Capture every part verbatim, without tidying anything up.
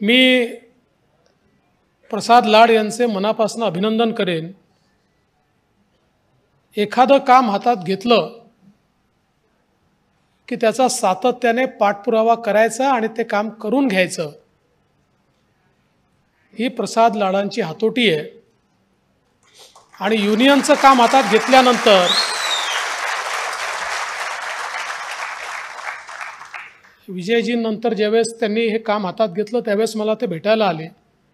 मी प्रसाद लाड यांचे मनापासून अभिनंदन करेन। एखादं काम हातात घेतलं की त्याचा सातत्याने पाठपुरावा करायचा आणि ते काम करून घ्यायचं, ही प्रसाद लाडांची हातोटी आहे। आणि युनियनचं काम हातात घेतल्यानंतर विजयजींनंतर ज्यावेळेस त्यांनी हे काम हातात घेतलं त्यावेळेस मला ते भेटायला आले।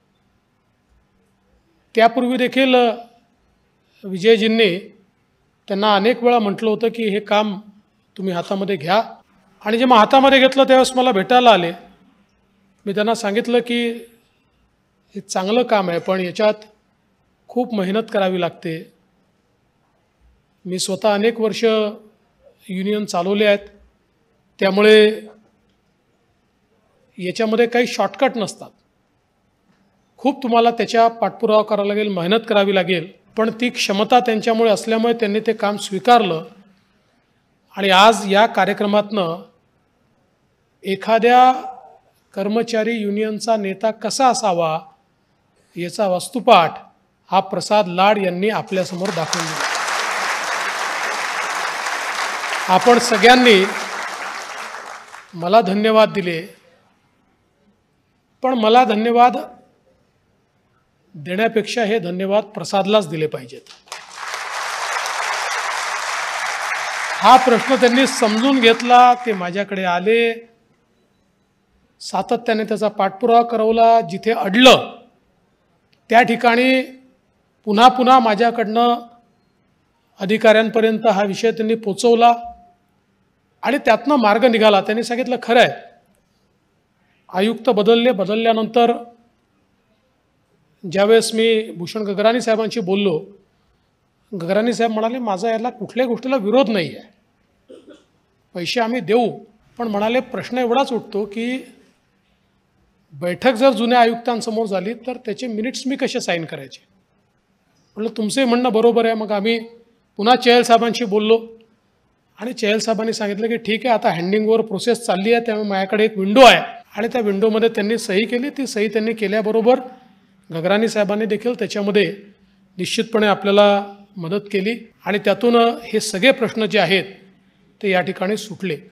त्यापूर्वी देखील विजयजींनी त्यांना अनेक वेळा म्हटलं होतं की हे काम तुम्ही हातामध्ये घ्या, आणि जेव्हा हातामध्ये घेतलं त्यावेळेस मला भेटायला आले। मी त्यांना सांगितलं की हे चांगलं काम आहे, पण याच्यात खूप मेहनत करावी लागते। मी स्वतः अनेक वर्ष युनियन चालवले आहेत, त्यामुळे याच्यामध्ये काही शॉर्टकट नसतात। खूप तुम्हाला त्याच्या पाठपुरावा करावा लागेल, मेहनत करावी लागेल, पण ती क्षमता त्यांच्यामुळे असल्यामुळे त्यांनी ते काम स्वीकारलं। आणि आज या कार्यक्रमातनं एखाद्या कर्मचारी युनियनचा नेता कसा असावा याचा वस्तुपाठ हा प्रसाद लाड यांनी आपल्यासमोर दाखवून दिला। आपण सगळ्यांनी मला धन्यवाद दिले, पण मला धन्यवाद देण्यापेक्षा हे धन्यवाद प्रसादलाच दिले पाहिजेत। हा प्रश्न त्यांनी समजून घेतला, ते माझ्याकडे आले, सातत्याने त्याचा पाठपुरावा करवला, जिथे अडलं त्या ठिकाणी पुन्हा पुन्हा माझ्याकडनं अधिकाऱ्यांपर्यंत हा विषय त्यांनी पोचवला आणि त्यातनं मार्ग निघाला। त्यांनी सांगितलं खरं आहे, आयुक्त बदलले, बदलल्यानंतर ज्यावेळेस मी भूषण गगराणी साहेबांशी बोललो, गगराणी साहेब म्हणाले माझा याला कुठल्याही गोष्टीला विरोध नाही आहे, पैसे आम्ही देऊ, पण म्हणाले प्रश्न एवढाच उठतो की बैठक जर जुन्या आयुक्तांसमोर झाली तर त्याचे मिनिट्स मी कसे साईन करायचे। म्हटलं तुमचे म्हणणं बरोबर आहे। मग आम्ही पुन्हा चहल साहेबांशी बोललो आणि चहल साहेबांनी सांगितलं की ठीक आहे, आता हँडिंगवर प्रोसेस चालली आहे, त्यामुळे माझ्याकडे एक विंडो आहे, आणि त्या विंडोमध्ये त्यांनी सही केली। ती सही त्यांनी केल्याबरोबर गगराणी साहेबांनी देखील त्याच्यामध्ये निश्चितपणे आपल्याला मदत केली, आणि त्यातून हे सगळे प्रश्न जे आहेत ते या ठिकाणी सुटले।